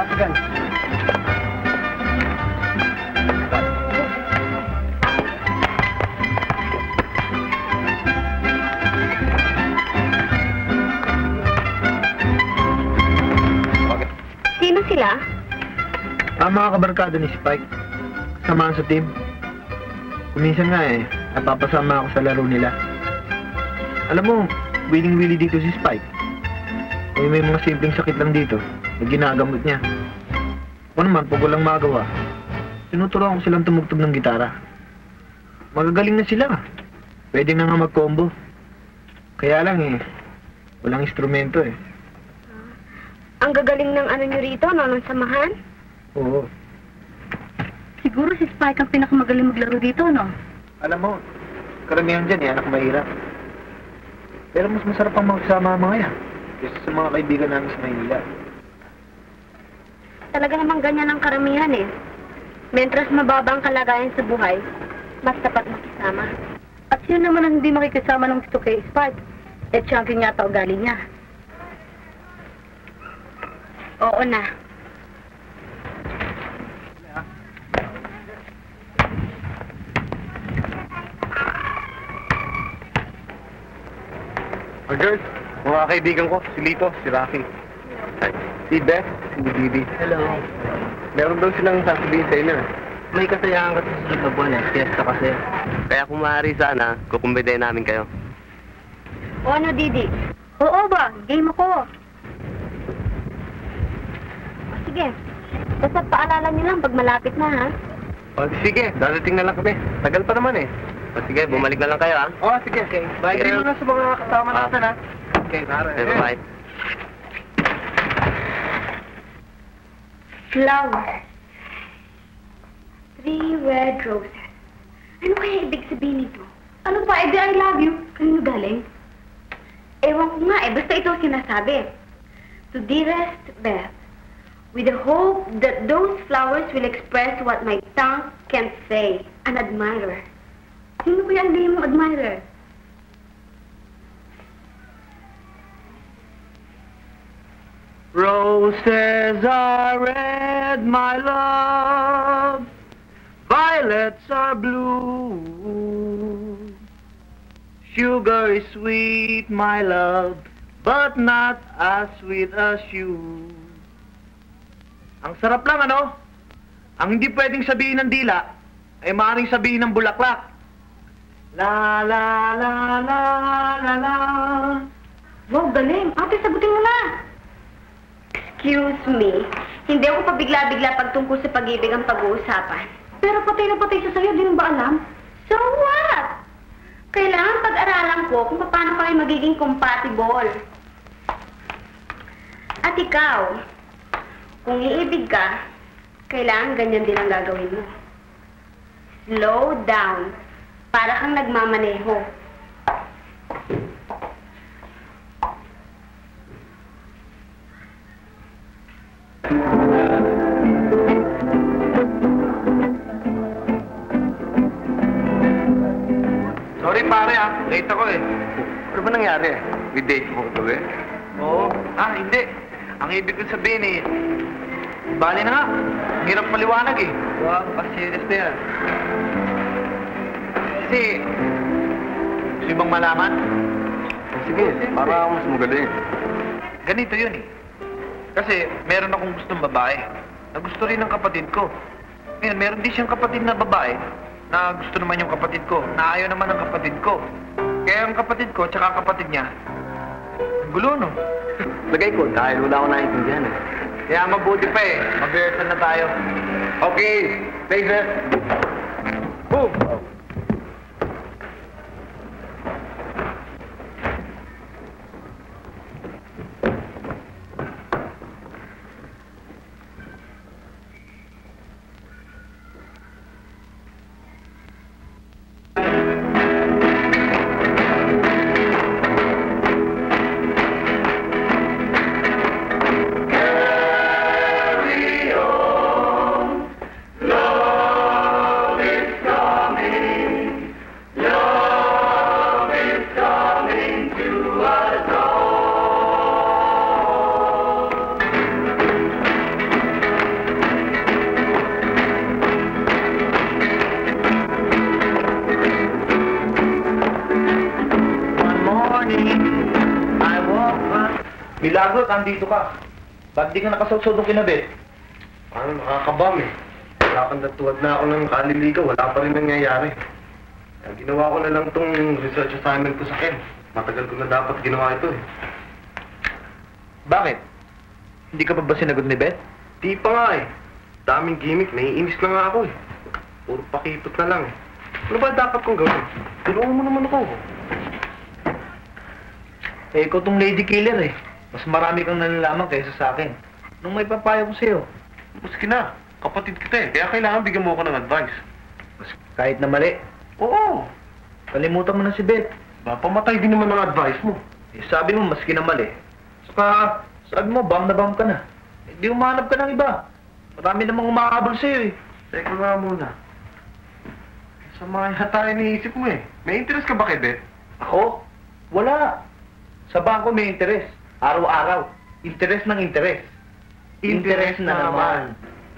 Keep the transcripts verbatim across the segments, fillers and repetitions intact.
Tricycle. Sino sila? Ang mga kabarkada ni Spike. Samahan sa team. Kuminsan nga eh, napapasama ako sa laro nila. Alam mo, willing-willy dito si Spike. Eh, may mga simpleng sakit lang dito na ginagamot niya. Ako naman, pag walang magawa, tinuturuan ko silang tumugtog ng gitara. Magagaling na sila. Pwede na nga mag-combo. Kaya lang eh, walang instrumento eh. Ang gagaling ng ano nyo rito, no? Ng samahan? Oo. Siguro si Spike ang pinakamagaling maglaro dito, no? Alam mo, karamihan dyan eh, anak mahirap. Pero mas masarap ang magsama ang mga yan. Kaysa sa mga kaibigan namin sa Maynila. Talaga namang ganyan ang karamihan eh. Mentras mababa ang kalagayan sa buhay, mas tapat makisama. At yun naman ang hindi makikisama ng gusto kay Spike. Eh, champion yata ugali niya. Oo na. Oh, girls, mga kaibigan ko, si Lito, si Rocky. Si Beth, si Didi. Hello. Meron daw silang sasabihin sa inyo. May kasayahan kasi sa sunod na buwan eh, fiesta kasi. Kaya kung maaari sana, kukumbiday namin kayo. O ano, Didi? Oo ba? Game ako. Sige. Basta paalala niyo lang pag malapit na, ha? O, sige, dadating na lang kami. Tagal pa naman eh. O sige, bumalik na lang kayo, ha? Oo, sige. Okay. Bye, Sige. kayo na sa mga kasama Ah. natin, ha? Okay, tara. Okay, bye-bye. Flowers. Three red roses. Ano kaya ibig sabihin nito? Ano pa? Eh, di I love you. Kanino galing? Ewan ko nga eh. Basta ito ang sinasabi. To dearest Beth, with the hope that those flowers will express what my tongue can't say. An admirer. Sino kaya ang name mo admirer? Roses are red, my love. Violets are blue. Sugar is sweet, my love, but not as sweet as you. Ang sarap lang, ano? Ang hindi pwedeng sabihin ng dila, ay maaaring sabihin ng bulaklak. La la la la la la. Wow, galing. Ate, sagutin mo na. Excuse me. Hindi ako pabigla-bigla pag tungkol sa pag-ibig ang pag-uusapan. Pero patay na patay siya sa'yo, di mo ba alam? So what? Kailangan pag-aralan ko kung paano kami magiging compatible. At ikaw, kung iibig ka, kailangan ganyan din ang gagawin mo. Slow down. Para kang nagmamaneho. Sorry pare ah, late ako eh. Ano ba nangyari? With date mo ko eh? Oo. Ah, hindi. Ang ibig kong sabihin eh, bali na nga. Hirap paliwanag eh. Wow, pa-serious na yan. Kasi, gusto bang malaman? Sige, para mas magaling. Ganito yun eh. Kasi meron akong gustong babae na gusto rin ng kapatid ko. Ngayon, meron din siyang kapatid na babae na gusto naman yung kapatid ko, na ayaw naman ng kapatid ko. Kaya ang kapatid ko, tsaka kapatid niya, ang gulo, no? Lagay ko, dahil wala ko naiintindihan eh. Kaya mabuti pa eh. Mag-rehearsal na tayo. Okay, faces. Move! Carry on, love. Milagro, andito ka. Ba't di ka nakasawsaw doon kinabit? Ano, nakakabam eh. Nakakandatuwad na ako ng kaliligaw, wala pa rin nangyayari. Kaya ginawa ko na lang tong research assignment ko sa Ken. Matagal ko na dapat ginawa ito eh. Bakit? Hindi ka pa ba sinagot ni Beth? Di pa nga eh. Daming gimmick, naiinis na nga ako eh. Puro pakipot na lang eh. Ano ba dapat kong gawin? Tulungan mo naman ako. Eh, ikaw tong lady killer eh. Mas marami kang nalalaman kaysa sa akin. Nung may papayo ko sa'yo. Maski na, kapatid kita eh. Kaya kailangan bigyan mo ako ng advice. Mas kahit na mali, Oo. kalimutan mo na si Beth. Ba, pamatay din naman ang advice mo. Eh, sabi mo, maski na mali. Saka, sabi mo, bam na bam ka na. Hindi umahanap ka ng iba. Marami namang umahabol sa'yo eh. Teka nga muna. Sama yata iniisip mo eh. May interest ka ba kay Beth? Ako? Wala. Sa bangko may interes. Araw-araw. Interes ng interes. Interes na naman.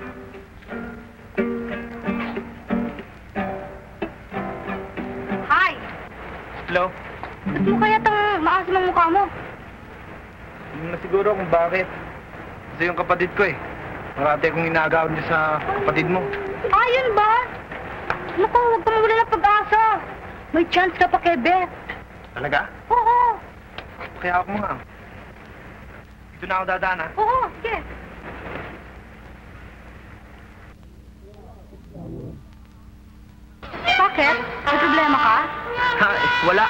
Hi! Hello? Ba't mo kaya tang maasim ang mukha mo? Hindi na siguro kung bakit. Kasi yung kapatid ko eh. Marati akong inaagawan niya sa kapatid mo. Ah, yun ba? Naku, huwag ka mawala ng pag-asa. May chance ka pa kay Beth. Talaga? Oo, Kaya ako mga. Dito na ako dadaan ha. oo, sige. Bakit? May problema ka? Ha, eh, wala.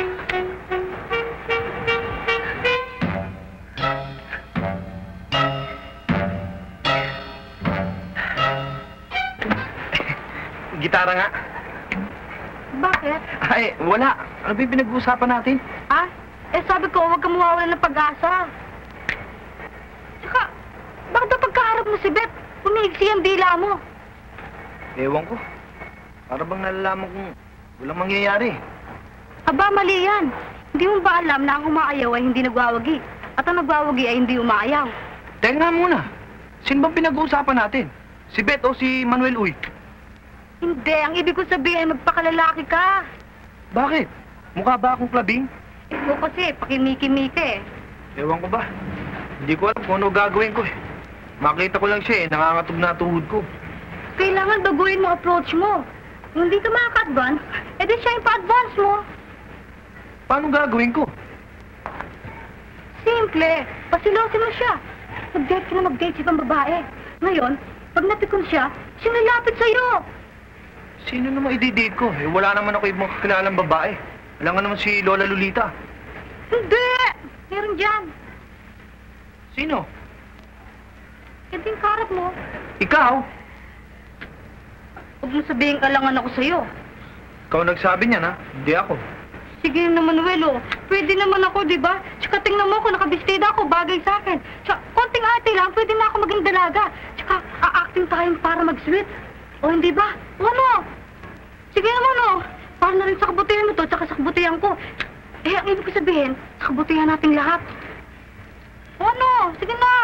Gitara nga. Bakit? Ay, wala. Ano ba yung pinag-uusapan natin? Ah? Eh, sabi ko, huwag ka mawawalan ng pag-asa. Tsaka, bakit daw pagkaharap mo si Beth, umiigsi ang dila mo? Ewan ko. Para bang nalalaman kong walang mangyayari. Aba, mali yan. Hindi mo ba alam na ang umaayaw ay hindi nagwawagi? At ang nagwawagi ay hindi umaayaw? Teka nga muna. Sino bang pinag-uusapan natin? Si Beth o si Manuel Uy? Hindi, ang ibig ko sabihin, magpakalalaki ka. Bakit? Mukha ba akong klabing? Ikaw kasi, pakimiki-miki eh. Ewan ko ba? Hindi ko alam kung ano gagawin ko eh. Makita ko lang siya eh, nangangatog na tuhod ko. Kailangan baguhin mo approach mo. Kung hindi ka makaka-advance, edi siya yung pa-advance mo. Paano gagawin ko? Simple, pasilosin mo siya. Mag-date ka na mag-date sa ibang babae. Ngayon, pag napikon siya, siya nalapit sa'yo. Sino naman i-date ko? Eh, wala naman ako ibang kakilalang babae. Wala nga naman si Lola Lolita. Hindi! Meron dyan. Sino? Yan din karap mo. Ikaw? Huwag mo sabihin alangan ako sa'yo. Ikaw nagsabi niyan ha? Hindi ako. Sige na, Manuel, oh. Pwede naman ako, di ba? Tsaka tingnan mo ako, nakabistida ako, bagay sa akin. Tsaka, konting ate lang, pwede na ako maging dalaga. Tsaka, a-acting tayo para mag-sweet. O, hindi ba? O, ano? Sige naman, oh. Para na rin sa kabutihan mo to, tsaka sa kabutihan ko. Eh, ang ibig ko sabihin, sa kabutihan nating lahat. O, ano? Sige na.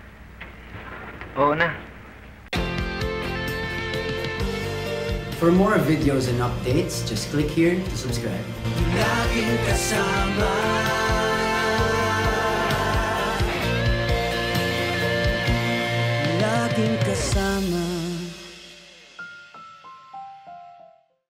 Oo na. For more videos and updates, just click here to subscribe. Laging kasama. Laging kasama.